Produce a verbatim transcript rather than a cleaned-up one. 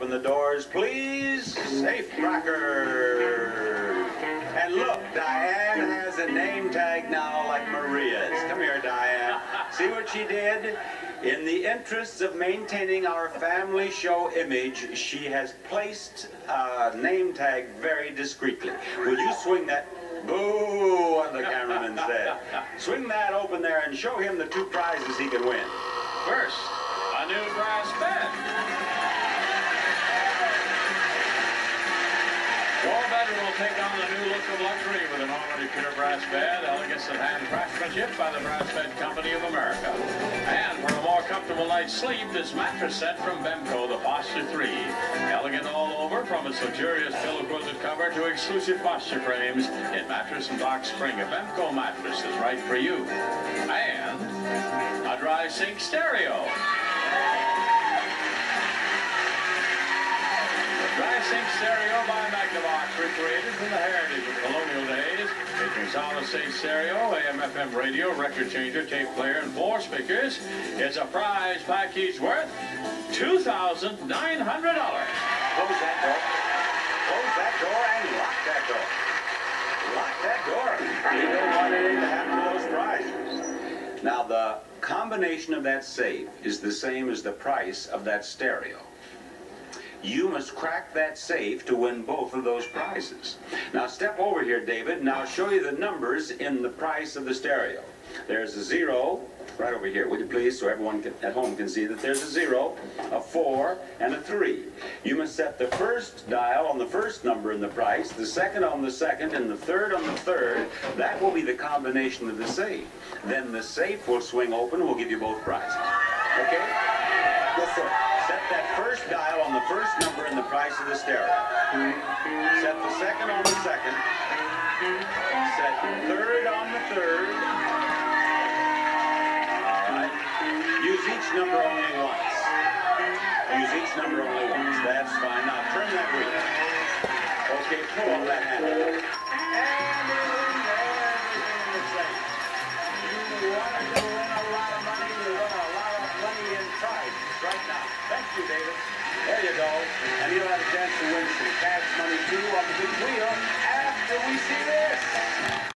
open the doors, please. Safe cracker. And look, Diane has a name tag now like Maria's. Come here, Diane. See what she did? In the interests of maintaining our family show image, she has placed a name tag very discreetly. Will you swing that? Boo, what the cameraman said. Swing that open there and show him the two prizes he can win. First, a new brass bed. Your bedroom will take on a new look of luxury with an already pure brass bed, elegance and hand craftsmanship by the Brass Bed Company of America. And for a more comfortable night's sleep, this mattress set from Bemco, the Posture three. Elegant all over, from its luxurious pillow-quilted cover to exclusive posture frames, in mattress and box spring, a Bemco mattress is right for you. And a dry sink stereo. Dry sink stereo by Magnavox, recreated from the heritage of colonial days, featuring solid state stereo, A M F M radio, record changer, tape player, and four speakers. It's a prize package worth two thousand nine hundred dollars. Close that door. Close that door and lock that door. Lock that door. You don't want anything to happen to those prizes. Now, the combination of that safe is the same as the price of that stereo. You must crack that safe to win both of those prizes. Now step over here, David, and I'll show you the numbers in the price of the stereo. There's a zero, right over here, would you please, so everyone can, at home can see that there's a zero, a four, and a three. You must set the first dial on the first number in the price, the second on the second, and the third on the third. That will be the combination of the safe. Then the safe will swing open and we'll give you both prizes. Okay? Yes, sir. Set that first dial on the first number in the price of the stereo. Set the second on the second. Set third on the third. All right. Use each number only once. Use each number only once. That's fine. Now turn that wheel. Okay, pull on that handle. And in there, everything in the safe. You want to win a lot of money, you win a lot of money in prizes right now. Thank you, David. There you go. And you'll have a chance to win some cash money, too, on the big wheel after we see this.